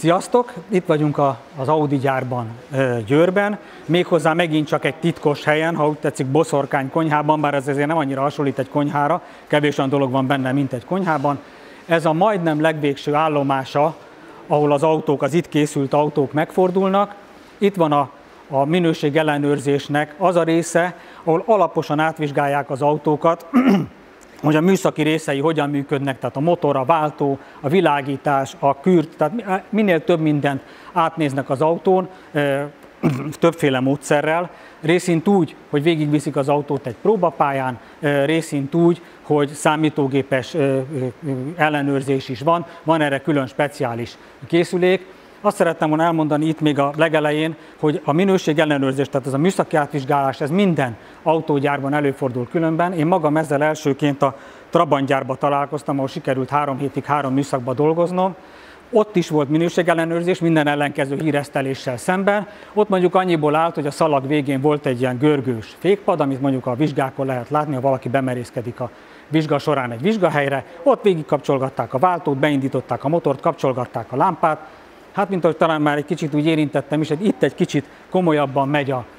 Sziasztok! Itt vagyunk az Audi gyárban, Győrben, méghozzá megint csak egy titkos helyen, ha úgy tetszik, boszorkány konyhában, bár ez azért nem annyira hasonlít egy konyhára, kevés olyan dolog van benne, mint egy konyhában. Ez a majdnem legvégső állomása, ahol az autók, az itt készült autók megfordulnak. Itt van a minőségellenőrzésnek az a része, ahol alaposan átvizsgálják az autókat, hogy a műszaki részei hogyan működnek, tehát a motor, a váltó, a világítás, a kürt, tehát minél több mindent átnéznek az autón, többféle módszerrel, részint úgy, hogy végigviszik az autót egy próbapályán, részint úgy, hogy számítógépes ellenőrzés is van erre külön speciális készülék. Azt szerettem volna elmondani itt még a legelején, hogy a minőség ellenőrzés, tehát ez a műszaki átvizsgálás, ez minden autógyárban előfordul különben. Én magam ezzel elsőként a Trabant gyárba találkoztam, ahol sikerült 3 hétig 3 műszakban dolgoznom. Ott is volt minőségellenőrzés, minden ellenkező híreszteléssel szemben. Ott mondjuk annyiból állt, hogy a szalag végén volt egy ilyen görgős fékpad, amit mondjuk a vizsgákon lehet látni, ha valaki bemerészkedik a vizsga során egy vizsgahelyre. Ott végigkapcsolgatták a váltót, beindították a motort, kapcsolgatták a lámpát. Hát, mint ahogy talán már egy kicsit úgy érintettem is, itt egy kicsit komolyabban megy a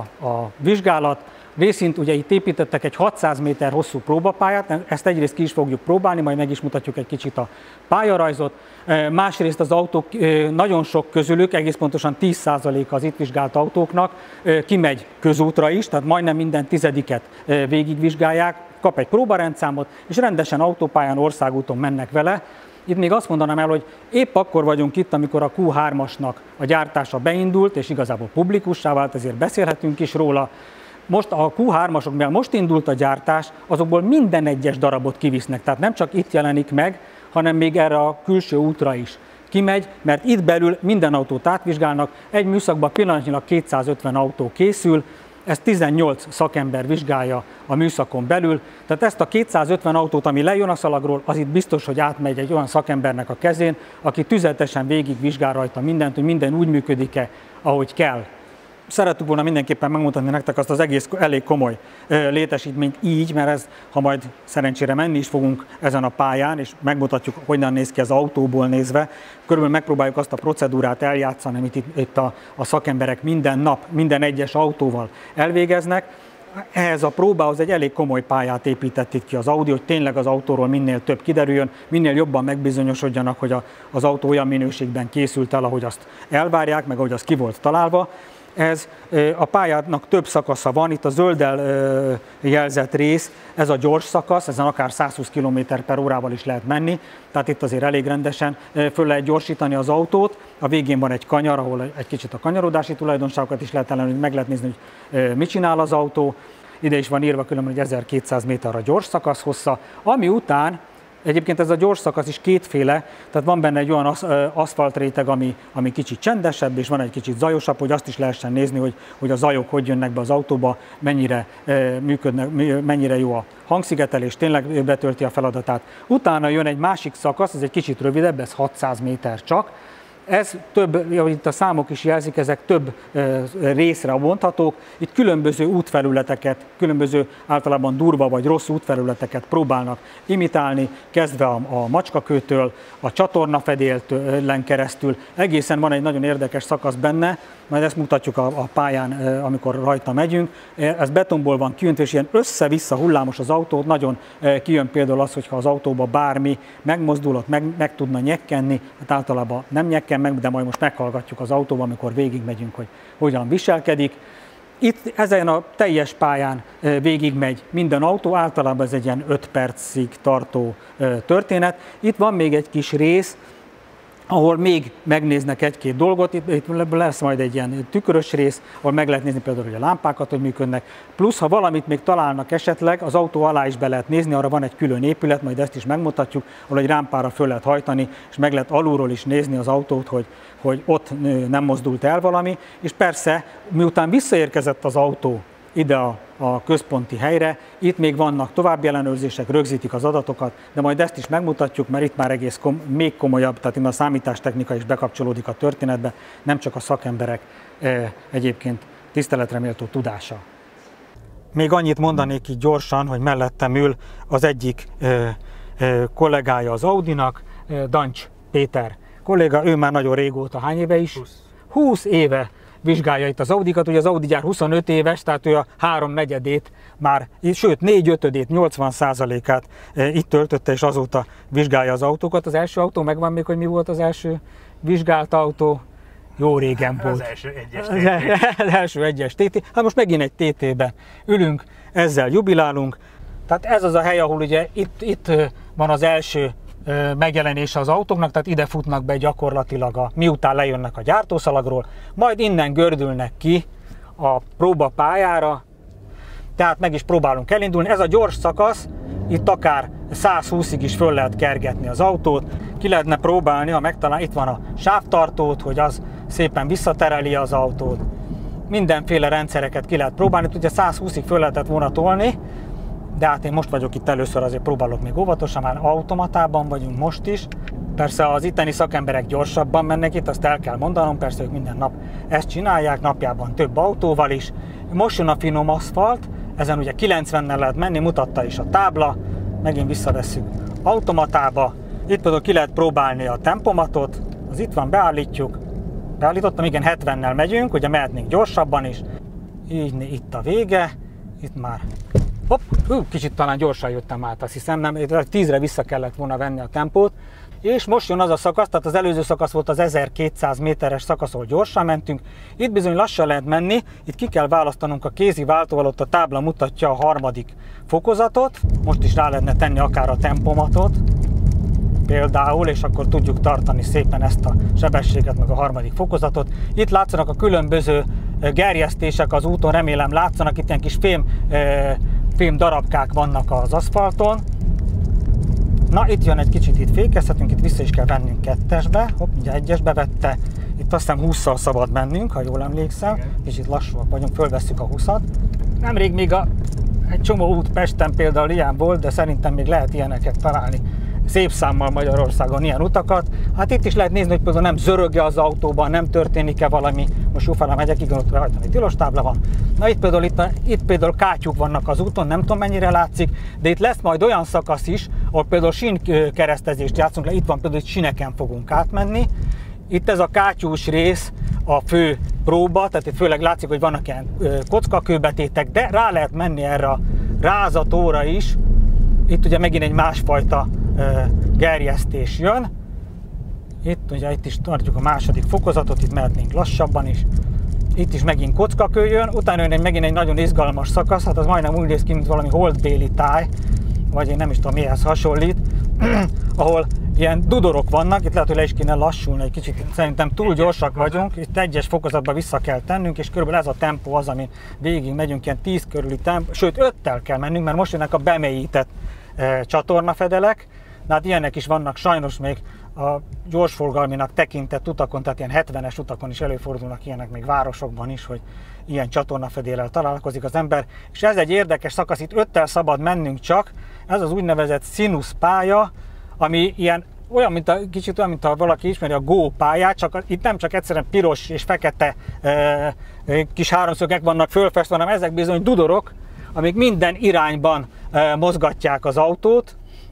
vizsgálat. Részint ugye itt építettek egy 600 méter hosszú próbapályát, ezt egyrészt ki is fogjuk próbálni, majd meg is mutatjuk egy kicsit a pályarajzot. Másrészt az autók, nagyon sok közülük, egész pontosan 10%-a az itt vizsgált autóknak kimegy közútra is, tehát majdnem minden 10-et végigvizsgálják, kap egy próbarendszámot, és rendesen autópályán, országúton mennek vele. Itt még azt mondanám el, hogy épp akkor vagyunk itt, amikor a Q3-asnak a gyártása beindult, és igazából publikussá vált, ezért beszélhetünk is róla. Most a Q3-asok, mivel most indult a gyártás, azokból minden egyes darabot kivisznek, tehát nem csak itt jelenik meg, hanem még erre a külső útra is kimegy, mert itt belül minden autót átvizsgálnak, egy műszakban pillanatnyilag 250 autó készül, ezt 18 szakember vizsgálja a műszakon belül, tehát ezt a 250 autót, ami lejön a szalagról, az itt biztos, hogy átmegy egy olyan szakembernek a kezén, aki tüzetesen végigvizsgál rajta mindent, hogy minden úgy működik-e, ahogy kell. Szerettük volna mindenképpen megmutatni nektek azt az egész elég komoly létesítményt így, mert ez, ha majd szerencsére menni is fogunk ezen a pályán, és megmutatjuk, hogyan néz ki az autóból nézve, körülbelül megpróbáljuk azt a procedúrát eljátszani, amit itt a szakemberek minden nap, minden egyes autóval elvégeznek. Ehhez a próbához egy elég komoly pályát épített itt ki az Audi, hogy tényleg az autóról minél több kiderüljön, minél jobban megbizonyosodjanak, hogy az autó olyan minőségben készült el, ahogy azt elvárják, meg ahogy az ki volt találva. Ez a pályának több szakasza van, itt a zölddel jelzett rész, ez a gyors szakasz, ezen akár 120 km/h is lehet menni, tehát itt azért elég rendesen föl lehet gyorsítani az autót. A végén van egy kanyar, ahol egy kicsit a kanyarodási tulajdonságokat is lehet ellenőrizni, meg lehet nézni, hogy mit csinál az autó. Ide is van írva különben, hogy 1200 méter a gyors szakasz hossza, ami után egyébként ez a gyors szakasz is kétféle, tehát van benne egy olyan aszfaltréteg, ami kicsit csendesebb, és van egy kicsit zajosabb, hogy azt is lehessen nézni, hogy a zajok hogy jönnek be az autóba, mennyire működnek, mennyire jó a hangszigetelés, tényleg betölti a feladatát. Utána jön egy másik szakasz, ez egy kicsit rövidebb, ez 600 méter csak. Ez több, ahogy itt a számok is jelzik, ezek több részre bonthatók. Itt különböző útfelületeket, különböző általában durva vagy rossz útfelületeket próbálnak imitálni, kezdve a macskakőtől, a csatornafedélen keresztül. Egészen van egy nagyon érdekes szakasz benne, majd ezt mutatjuk a pályán, amikor rajta megyünk. Ez betonból van kiöntve, és ilyen össze-vissza hullámos az autó. Nagyon kijön például az, hogyha az autóba bármi megmozdul, ott meg tudna nyekkenni, hát általában nem nyekken meg, de majd most meghallgatjuk az autóban, amikor végigmegyünk, hogy hogyan viselkedik. Itt ezen a teljes pályán végigmegy minden autó, általában ez egy ilyen 5 percig tartó történet. Itt van még egy kis rész, ahol még megnéznek egy-két dolgot, itt lesz majd egy ilyen tükrös rész, ahol meg lehet nézni például, hogy a lámpákat hogy működnek, plusz ha valamit még találnak esetleg, az autó alá is be lehet nézni, arra van egy külön épület, majd ezt is megmutatjuk, ahol egy rámpára föl lehet hajtani, és meg lehet alulról is nézni az autót, hogy ott nem mozdult el valami, és persze, miután visszaérkezett az autó ide a központi helyre, itt még vannak további ellenőrzések, rögzítik az adatokat, de majd ezt is megmutatjuk, mert itt már még komolyabb, tehát itt a számítástechnika is bekapcsolódik a történetbe, nem csak a szakemberek egyébként tiszteletre méltó tudása. Még annyit mondanék így gyorsan, hogy mellettem ül az egyik kollégája az Audinak, Dancs Péter kolléga, ő már nagyon régóta, hány éve is? 20 éve vizsgálja itt az Audikat, ugye az Audi gyár 25 éves, tehát ő a 3/4 már, sőt 4/5, 80%-át itt töltötte, és azóta vizsgálja az autókat. Az első autó megvan még, hogy mi volt az első vizsgált autó? Jó régen volt. Az első egyes TT. Az első egyes TT. Hát most megint egy TT-ben ülünk, ezzel jubilálunk. Tehát ez az a hely, ahol ugye itt van az első megjelenése az autóknak, tehát ide futnak be gyakorlatilag, miután lejönnek a gyártószalagról, majd innen gördülnek ki a próbapályára, tehát meg is próbálunk elindulni. Ez a gyors szakasz, itt akár 120-ig is föl lehet kergetni az autót, ki lehetne próbálni, ha megtalálni, itt van a sávtartót, hogy az szépen visszatereli az autót. Mindenféle rendszereket ki lehet próbálni, ugye 120-ig föl lehetett volna tolni, de hát én most vagyok itt először, azért próbálok még óvatosan, már automatában vagyunk most is. Persze az itteni szakemberek gyorsabban mennek itt, azt el kell mondanom, persze ők minden nap ezt csinálják, napjában több autóval is. Most jön a finom aszfalt, ezen ugye 90-nel lehet menni, mutatta is a tábla, megint visszavesszük automatába. Itt például ki lehet próbálni a tempomatot, az itt van, beállítjuk. Beállítottam, igen, 70-nel megyünk, ugye mehetnénk gyorsabban is. Így itt a vége, itt már hopp, kicsit talán gyorsan jöttem át, azt hiszem, nem, 10-re vissza kellett volna venni a tempót. És most jön az a szakasz, tehát az előző szakasz volt az 1200 méteres szakasz, ahol gyorsan mentünk. Itt bizony lassan lehet menni, itt ki kell választanunk a kézi váltóval, ott a tábla mutatja a harmadik fokozatot. Most is rá lehetne tenni akár a tempomatot, például, és akkor tudjuk tartani szépen ezt a sebességet, meg a harmadik fokozatot. Itt látszanak a különböző gerjesztések az úton, remélem látszanak, itt ilyen kis fém darabkák vannak az aszfalton. Na, itt jön egy kicsit, itt fékezhetünk, itt vissza is kell vennünk 2-esbe, hopp, ugye 1-esbe vette, itt azt hiszem 20-szal szabad mennünk, ha jól emlékszem, igen. Kicsit lassúak vagyunk, fölvesszük a 20-at. Nemrég még egy csomó út Pesten például ilyen volt, de szerintem még lehet ilyeneket találni szép számmal Magyarországon, ilyen utakat. Hát itt is lehet nézni, hogy például nem zörög-e az autóban, nem történik-e valami. Most jófele megyek, igen, ott rajta tilos tábla van. Na itt például kátyúk vannak az úton, nem tudom mennyire látszik, de itt lesz majd olyan szakasz is, ahol például sínkeresztezést játszunk le, itt van például, hogy sineken fogunk átmenni. Itt ez a kátyús rész a fő próba, tehát itt főleg látszik, hogy vannak ilyen kockakőbetétek, de rá lehet menni erre a rázatóra is. Itt ugye megint egy másfajta gerjesztés jön. Itt is tartjuk a második fokozatot, itt mehetnénk lassabban is. Itt is megint kockakő jön, utána jön megint egy nagyon izgalmas szakasz, hát az majdnem úgy néz ki, mint valami holdbéli táj, vagy én nem is tudom mihez hasonlít, ahol ilyen dudorok vannak, itt lehet, hogy le is kéne lassulni egy kicsit, szerintem túl gyorsak vagyunk, itt 1-es fokozatba vissza kell tennünk, és körülbelül ez a tempó az, amin végig megyünk, ilyen 10 körüli tempó, sőt 5-tel kell mennünk, mert most jönnek a bemélyített csatornafedelek. Na hát ilyenek is vannak sajnos még a gyorsforgalminak tekintett utakon, tehát ilyen 70-es utakon is előfordulnak ilyenek, még városokban is, hogy ilyen csatornafedéllel találkozik az ember. És ez egy érdekes szakasz, itt 5-tel szabad mennünk csak, ez az úgynevezett színusz pálya, ami ilyen kicsit olyan, mint ha valaki ismeri a Go pályát, csak itt nem csak egyszerűen piros és fekete kis háromszögek vannak fölfestve, hanem ezek bizony dudorok, amik minden irányban mozgatják az autót,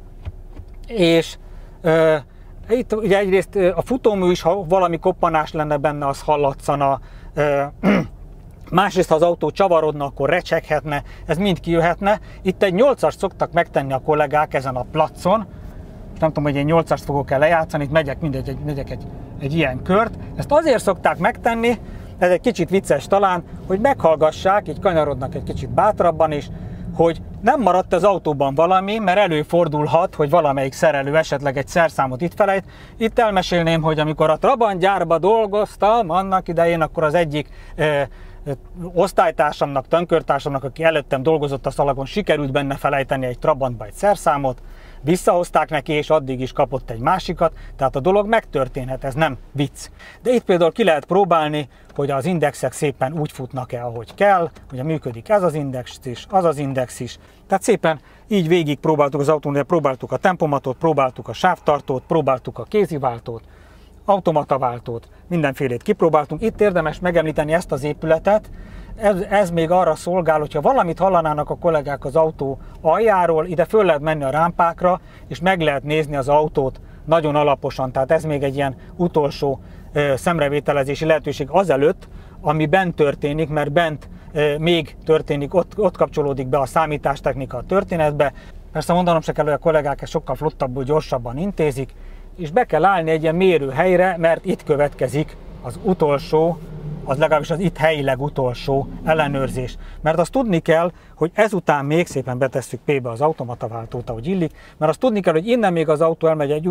és itt ugye egyrészt a futómű is, ha valami koppanás lenne benne, az hallatszana, másrészt ha az autó csavarodna, akkor recseghetne, ez mind kijöhetne. Itt egy 8-ast szoktak megtenni a kollégák ezen a placon, nem tudom, hogy én 8-ast fogok el lejátszani, itt megyek egy ilyen kört. Ezt azért szokták megtenni, ez egy kicsit vicces talán, hogy meghallgassák, így kanyarodnak egy kicsit bátrabban is, hogy nem maradt az autóban valami, mert előfordulhat, hogy valamelyik szerelő esetleg egy szerszámot itt felejt. Itt elmesélném, hogy amikor a Trabant gyárba dolgoztam annak idején, akkor az egyik osztálytársamnak, tankörtársamnak, aki előttem dolgozott a szalagon, sikerült benne felejteni egy Trabantba egy szerszámot, visszahozták neki, és addig is kapott egy másikat, tehát a dolog megtörténhet, ez nem vicc. De itt például ki lehet próbálni, hogy az indexek szépen úgy futnak-e, ahogy kell, hogy működik ez az index is, az az index is. Tehát szépen így végig próbáltuk az autón, próbáltuk a tempomatot, próbáltuk a sávtartót, próbáltuk a kéziváltót, automataváltót, mindenfélét kipróbáltunk. Itt érdemes megemlíteni ezt az épületet, ez még arra szolgál, hogyha valamit hallanának a kollégák az autó aljáról, ide föl lehet menni a rámpákra, és meg lehet nézni az autót nagyon alaposan, tehát ez még egy ilyen utolsó szemrevételezési lehetőség azelőtt, ami bent történik, mert bent még történik, ott kapcsolódik be a számítástechnika a történetbe. Persze mondanom se kell, hogy a kollégák ezt sokkal flottabbul, gyorsabban intézik, és be kell állni egy ilyen mérőhelyre, mert itt következik az utolsó, az legalábbis az itt helyileg utolsó ellenőrzés. Mert azt tudni kell, hogy ezután még szépen betesszük P-be az automataváltót, ahogy illik, mert azt tudni kell, hogy innen még az autó elmegy egy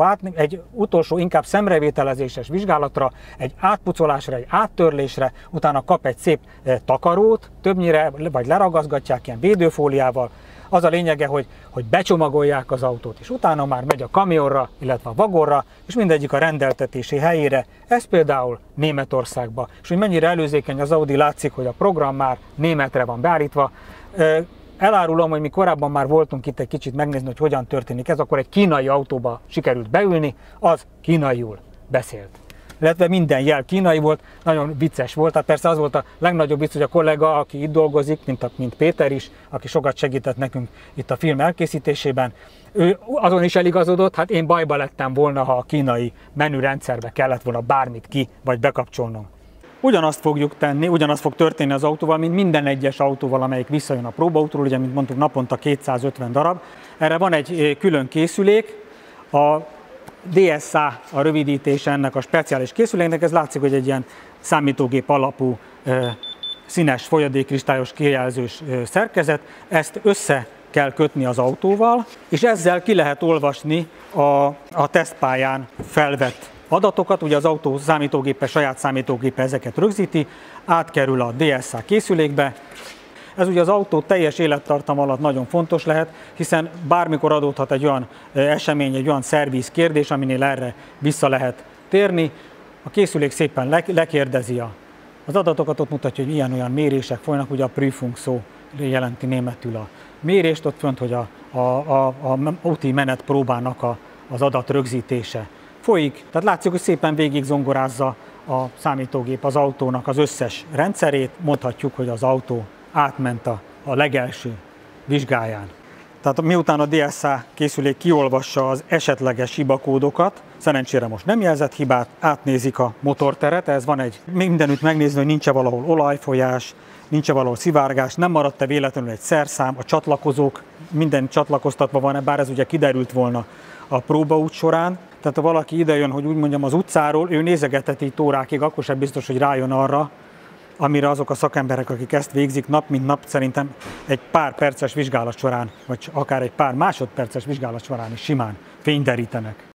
utolsó inkább szemrevételezéses vizsgálatra, egy átpucolásra, egy áttörlésre, utána kap egy szép takarót, többnyire vagy leragazgatják ilyen védőfóliával. Az a lényege, hogy becsomagolják az autót, és utána már megy a kamionra, illetve a vagonra, és mindegyik a rendeltetési helyére. Ez például Németországban. És hogy mennyire előzékeny az Audi, látszik, hogy a program már németre van beállítva. Elárulom, hogy mi korábban már voltunk itt egy kicsit megnézni, hogy hogyan történik ez, akkor egy kínai autóba sikerült beülni, az kínaiul beszélt. Illetve minden jel kínai volt, nagyon vicces volt. Tehát persze az volt a legnagyobb vicc, hogy a kollega, aki itt dolgozik, mint Péter is, aki sokat segített nekünk itt a film elkészítésében, ő azon is eligazodott, hát én bajba lettem volna, ha a kínai menürendszerbe kellett volna bármit ki vagy bekapcsolnom. Ugyanazt fogjuk tenni, ugyanaz fog történni az autóval, mint minden egyes autóval, amelyik visszajön a próbaútról, ugye, mint mondtuk, naponta 250 darab. Erre van egy külön készülék, a DSA a rövidítése ennek a speciális készüléknek, ez látszik, hogy egy ilyen számítógép alapú színes folyadékkristályos kijelzős szerkezet, ezt össze kell kötni az autóval, és ezzel ki lehet olvasni a tesztpályán felvett adatokat, ugye az autó számítógépe, saját számítógépe ezeket rögzíti, átkerül a DSA készülékbe. Ez ugye az autó teljes élettartam alatt nagyon fontos lehet, hiszen bármikor adódhat egy olyan esemény, egy olyan szerviz kérdés, aminél erre vissza lehet térni. A készülék szépen lekérdezi az adatokat, ott mutatja, hogy ilyen-olyan mérések folynak, ugye a Prüfung szó jelenti németül a mérést, ott fönt, hogy a úti menetpróbának az adat rögzítése folyik. Tehát látszik, hogy szépen végig zongorázza a számítógép az autónak az összes rendszerét, mondhatjuk, hogy az autó átment a legelső vizsgáján. Tehát miután a DSA készülék kiolvassa az esetleges hibakódokat, szerencsére most nem jelzett hibát, átnézik a motorteret, ez van egy mindenütt megnézni, hogy nincs-e valahol olajfolyás, nincs-e valahol szivárgás, nem maradt-e véletlenül egy szerszám, a csatlakozók, minden csatlakoztatva van-e, bár ez ugye kiderült volna a próbaút során. Tehát ha valaki idejön, hogy úgy mondjam, az utcáról, ő nézegetheti itt órákig, akkor sem biztos, hogy rájön arra, amire azok a szakemberek, akik ezt végzik nap mint nap, szerintem egy pár perces vizsgálat során, vagy akár egy pár másodperces vizsgálat során is simán fényderítenek.